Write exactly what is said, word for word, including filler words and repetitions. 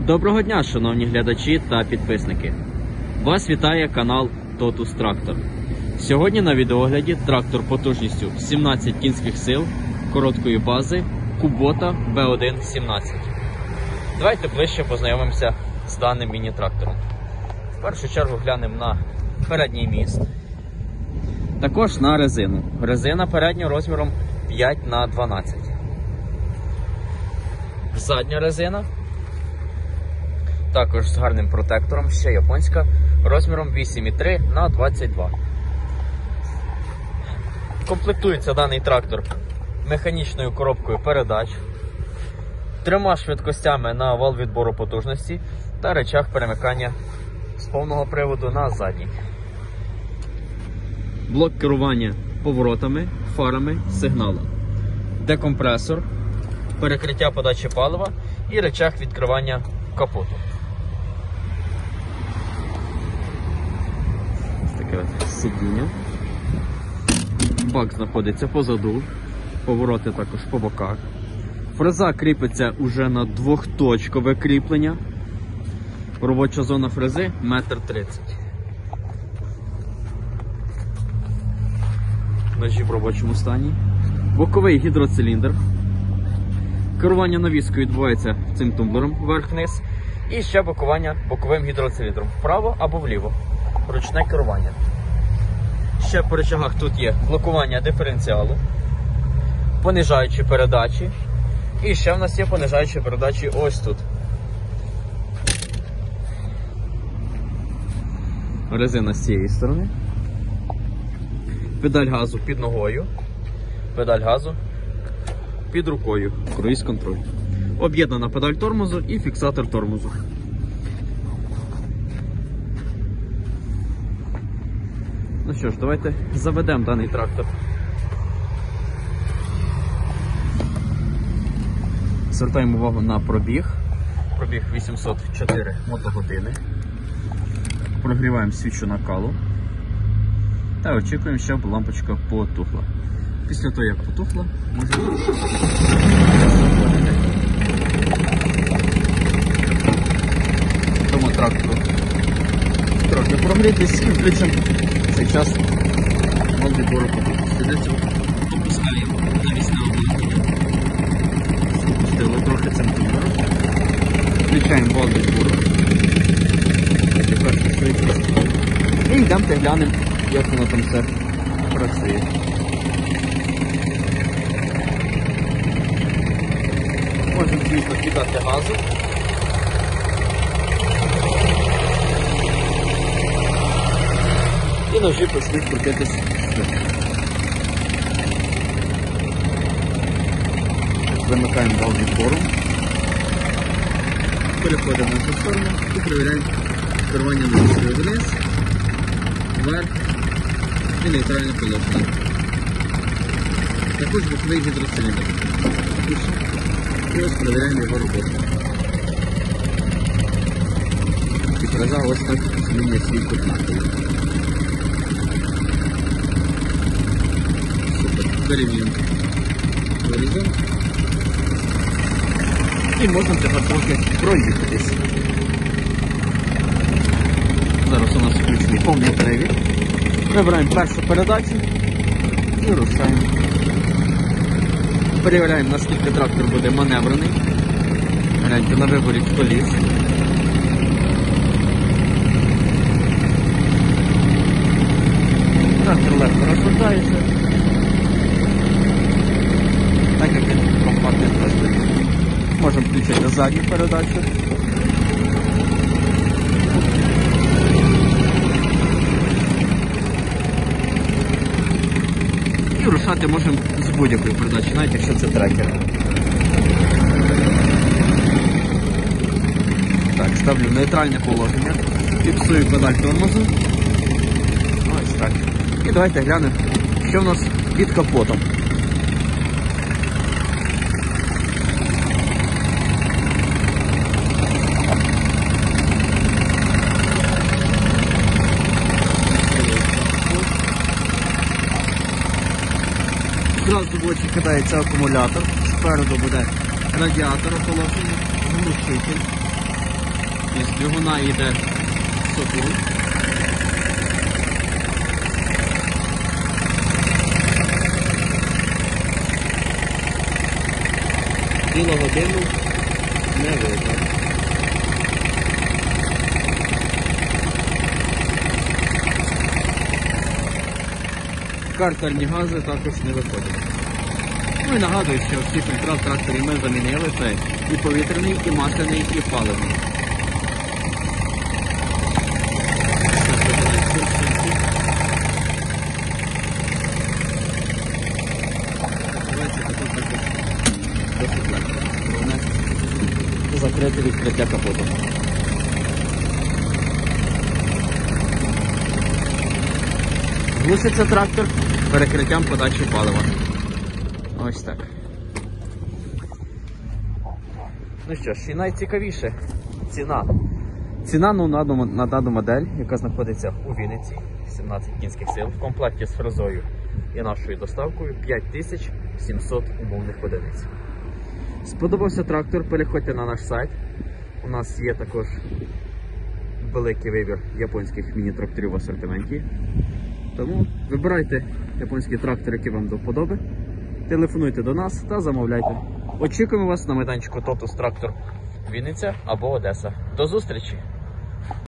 Доброго дня, шановні глядачі та підписники! Вас вітає канал Totus Tractor. Сьогодні на відеогляді трактор потужністю сімнадцять кінських сил короткої бази Kubota бе один сімнадцять. Давайте ближче познайомимося з даним міні-трактором. В першу чергу глянемо на передній міст. Також на резину. Резина передня розміром п'ять на дванадцять. Задня резина. Також з гарним протектором, ще японська, розміром вісім і три на двадцять два. Комплектується даний трактор механічною коробкою передач, трьома швидкостями на вал відбору потужності та рычаг перемикання з повного приводу на задній. Блок керування поворотами, фарами, сигналом, декомпресор, перекриття подачі палива і рычаг відкривання капоту. Таке сидіння. Бак знаходиться позаду, повороти також по боках. Фреза кріпиться уже на двохточкове кріплення. Робоча зона фрези метр тридцять. Ножі в робочому стані. Боковий гідроциліндр. Керування навіскою відбувається цим тумблером вверх-вниз. І ще блокування боковим гідроциліндром вправо або вліво. Ручне керування. Ще по рычагах тут є блокування диференціалу, понижаючі передачі. І ще в нас є понижаючі передачі ось тут. Резина з цієї сторони. Педаль газу під ногою. Педаль газу під рукою. Круїз-контроль. Об'єднана педаль тормозу і фіксатор тормозу. Ну що ж, давайте заведемо даний трактор. Звертаємо увагу на пробіг. Пробіг вісімсот чотири мотогодини. Прогріваємо свічу накалу. Та очікуємо, щоб лампочка потухла. Після того, як потухла, можемо... Тому трактору трохи прогрітись і включимо цей час вал відбору потужності. Для цього опускаємо навісне обладнання. Спустили трохи цим тумблером. Включаємо вал відбору. І йдемо та глянемо, як воно там все працює. Можемо, звісно, кидати газу. І ножі почнуть крутитись. Замикаємо вал відбору. Переходимо на цю сторону і перевіряємо керування навіскою вниз, вверх і нейтральне положення. Також боковий гідроциліндр. І ось перевіряємо його роботу. І фреза ось так змінює свій кут нахилу. Перевіримо горизонт. І можна тепер трохи проїхатись. Зараз у нас включений повний перевір. Вибираємо першу передачу і рушаємо. Перевіряємо, наскільки трактор буде маневрений. Гляньте на виборі коліс. Трактор легко розвертається. Так як він компактний трактор. Можемо включити задню передачу. І рушати можемо з будь-якої передачі, навіть якщо це трекер. Так, ставлю нейтральне положення, фіксую педаль тормозу. Ось так. І давайте глянемо, що в нас під капотом. Зразу в очі кидається акумулятор, спереду буде радіатор охолодження, глушитель. Із двигуна йде сопун. Білого диму не видно. Картерні гази також не виходять. Ну і нагадую, що всі фільтра в тракторі ми замінили, це і повітряний, і масляний, і паливний. Головне закрити відкриття капоту. Глушиться трактор перекриттям подачі палива. Ось так. Ну що ж, і найцікавіше ціна. Ціна ну, на, дану, на дану модель, яка знаходиться у Вінниці, сімнадцять кінських сил, в комплекті з фрезою і нашою доставкою п'ять тисяч сімсот умовних одиниць. Сподобався трактор, переходьте на наш сайт. У нас є також великий вибір японських міні-тракторів в асортименті. Тому вибирайте японський трактор, який вам до вподоби, телефонуйте до нас та замовляйте. Очікуємо вас на майданчику Totus Tractor Вінниця або Одеса. До зустрічі!